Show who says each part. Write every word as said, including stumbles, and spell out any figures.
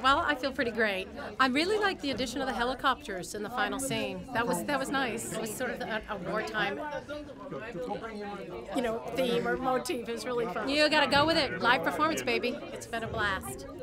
Speaker 1: Well, I feel pretty great. I really like the addition of the helicopters in the final scene. That was that was nice. It was sort of a, a wartime, you know, theme or motif. It was really fun. You got to go with it. Live performance, baby. It's been a blast.